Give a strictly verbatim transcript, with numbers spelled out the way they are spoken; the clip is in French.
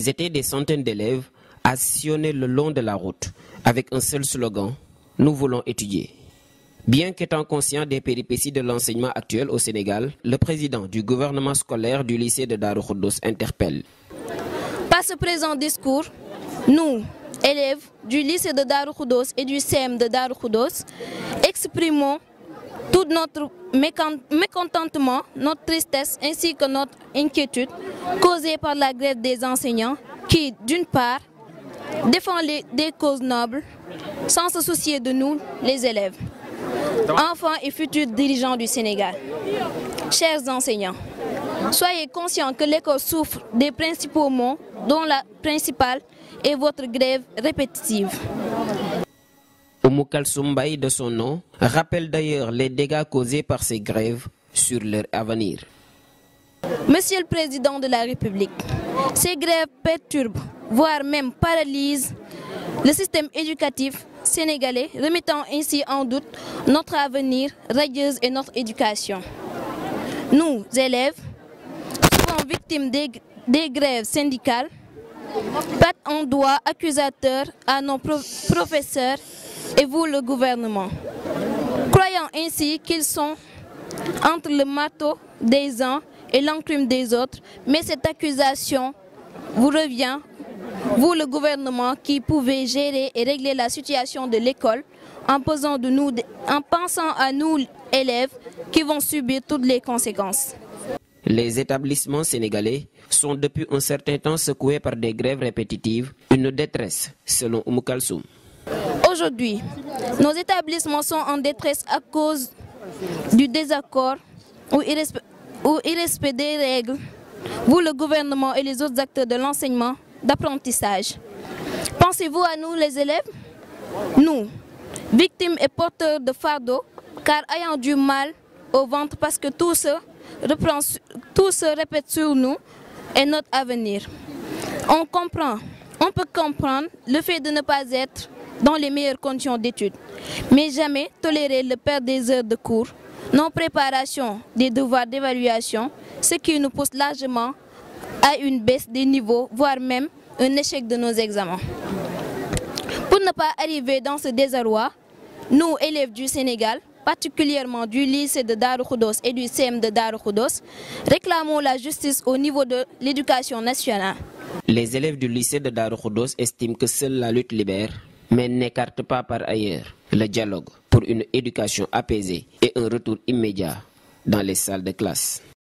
Ils étaient des centaines d'élèves à sillonner le long de la route avec un seul slogan: nous voulons étudier. Bien qu'étant conscient des péripéties de l'enseignement actuel au Sénégal, le président du gouvernement scolaire du lycée de Darou Khoudoss interpelle. Par ce présent discours, nous, élèves du lycée de Darou Khoudoss et du C E M de Darou Khoudoss, exprimons tout notre mécontentement, notre tristesse ainsi que notre inquiétude causée par la grève des enseignants qui, d'une part, défend les, des causes nobles sans se soucier de nous, les élèves, enfants et futurs dirigeants du Sénégal. Chers enseignants, soyez conscients que l'école souffre des principaux maux, dont la principale est votre grève répétitive. Oumou Kalsoum Mbaye, de son nom, rappelle d'ailleurs les dégâts causés par ces grèves sur leur avenir. Monsieur le Président de la République, ces grèves perturbent, voire même paralysent le système éducatif sénégalais, remettant ainsi en doute notre avenir radieux et notre éducation. Nous, élèves, souvent victimes des, des grèves syndicales, pattes en doigt accusateurs à nos pro professeurs et vous, le gouvernement, croyant ainsi qu'ils sont entre le marteau des uns et l'enclume des autres, mais cette accusation vous revient, vous, le gouvernement, qui pouvez gérer et régler la situation de l'école en, de nous, en pensant à nous, élèves, qui vont subir toutes les conséquences. Les établissements sénégalais sont depuis un certain temps secoués par des grèves répétitives, une détresse, selon Oumou Kalsoum. Aujourd'hui, nos établissements sont en détresse à cause du désaccord ou irrespect, ou irrespect des règles, vous, le gouvernement et les autres acteurs de l'enseignement d'apprentissage. Pensez-vous à nous, les élèves? Nous, victimes et porteurs de fardeau, car ayant du mal au ventre parce que tout se, reprend, tout se répète sur nous et notre avenir. On comprend, on peut comprendre le fait de ne pas être dans les meilleures conditions d'études, mais jamais tolérer le perte des heures de cours, non-préparation des devoirs d'évaluation, ce qui nous pousse largement à une baisse des niveaux, voire même un échec de nos examens. Pour ne pas arriver dans ce désarroi, nous, élèves du Sénégal, particulièrement du lycée de Darou Khoudoss et du C E M de Darou Khoudoss, réclamons la justice au niveau de l'éducation nationale. Les élèves du lycée de Darou Khoudoss estiment que seule la lutte libère, mais n'écarte pas par ailleurs le dialogue pour une éducation apaisée et un retour immédiat dans les salles de classe.